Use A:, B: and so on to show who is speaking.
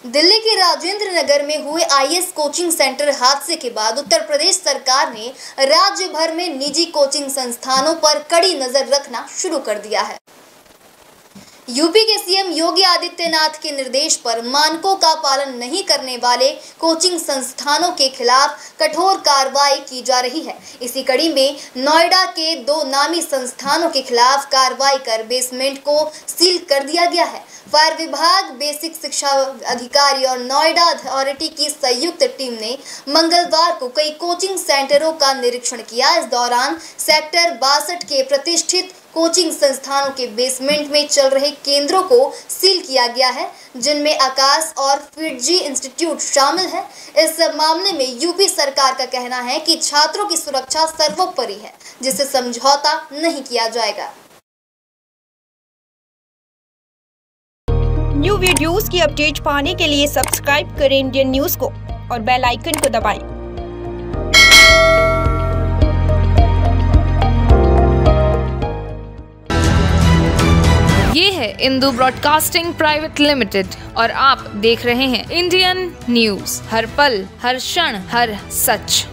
A: दिल्ली के राजेंद्र नगर में हुए आईएएस कोचिंग सेंटर हादसे के बाद उत्तर प्रदेश सरकार ने राज्य भर में निजी कोचिंग संस्थानों पर कड़ी नजर रखना शुरू कर दिया है। यूपी के सीएम योगी आदित्यनाथ के निर्देश पर मानकों का पालन नहीं करने वाले कोचिंग संस्थानों के खिलाफ कठोर कार्रवाई की जा रही है। इसी कड़ी में नोएडा के 2 नामी संस्थानों के खिलाफ कार्रवाई कर बेसमेंट को सील कर दिया गया है। फायर विभाग, बेसिक शिक्षा अधिकारी और नोएडा अथॉरिटी की संयुक्त टीम ने मंगलवार को कई कोचिंग सेंटरों का निरीक्षण किया। इस दौरान सेक्टर 62 के प्रतिष्ठित कोचिंग संस्थानों के बेसमेंट में चल रहे केंद्रों को सील किया गया है, जिनमें आकाश और फिटजी इंस्टीट्यूट शामिल है। इस मामले में यूपी सरकार का कहना है कि छात्रों की सुरक्षा सर्वोपरि है, जिससे समझौता नहीं किया जाएगा।
B: न्यू वीडियोस की अपडेट पाने के लिए सब्सक्राइब करें इंडियन न्यूज़ को और बेल आइकन को दबाएं।
C: ये है इंदू ब्रॉडकास्टिंग प्राइवेट लिमिटेड और आप देख रहे हैं इंडियन न्यूज़, हर पल, हर क्षण, हर सच।